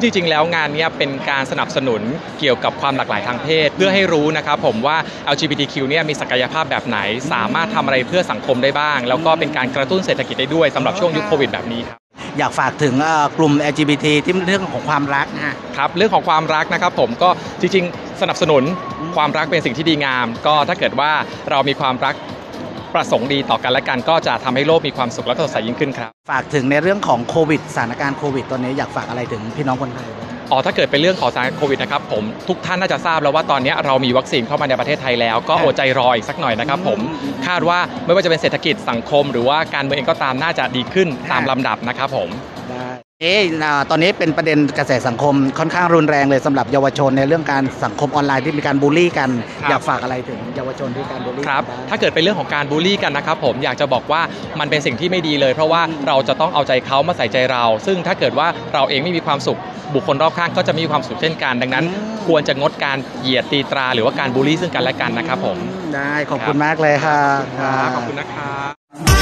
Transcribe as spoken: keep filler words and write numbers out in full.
จริงๆแล้วงานนี้เป็นการสนับสนุนเกี่ยวกับความหลากหลายทางเพศเพื่อให้รู้นะครับผมว่า แอล จี บี ที คิว เนี่ยมีศักยภาพแบบไหนสามารถทำอะไรเพื่อสังคมได้บ้างแล้วก็เป็นการกระตุ้นเศรษฐกิจได้ด้วยสำหรับช่วงยุคโควิดแบบนี้ครับอยากฝากถึงกลุ่ม แอล จี บี ที ที่เรื่องของความรักครับเรื่องของความรักนะครับผมก็จริงๆสนับสนุนความรักเป็นสิ่งที่ดีงามก็ถ้าเกิดว่าเรามีความรักประสงค์ดีต่อกันและกันก็จะทำให้โลกมีความสุขและสดใสยิ่งขึ้นครับฝากถึงในเรื่องของโควิดสถานการณ์โควิดตอนนี้อยากฝากอะไรถึงพี่น้องคนไทยอ๋อถ้าเกิดเป็นเรื่องของสถานการณ์โควิดนะครับผมทุกท่านน่าจะทราบแล้วว่าตอนนี้เรามีวัคซีนเข้ามาในประเทศไทยแล้วก็อดใจรออีกสักหน่อยนะครับผมคาดว่าไม่ว่าจะเป็นเศรษฐกิจสังคมหรือว่าการเมืองเองก็ตามน่าจะดีขึ้นตามลำดับนะครับผมเอ๊ะตอนนี้เป็นประเด็นกระแสสังคมค่อนข้างรุนแรงเลยสำหรับเยาวชนในเรื่องการสังคมออนไลน์ที่มีการบูลลี่กันอยากฝากอะไรถึงเยาวชนที่การบูลลี่ครับถ้าเกิดเป็นเรื่องของการบูลลี่กันนะครับผมอยากจะบอกว่ามันเป็นสิ่งที่ไม่ดีเลยเพราะว่าเราจะต้องเอาใจเขามาใส่ใจเราซึ่งถ้าเกิดว่าเราเองไม่มีความสุขบุคคลรอบข้างก็จะมีความสุขเช่นกันดังนั้นควรจะงดการเหยียดตีตราหรือว่าการบูลลี่ซึ่งกันและกันนะครับผมได้ขอบคุณมากเลยค่ะขอบคุณนะครับ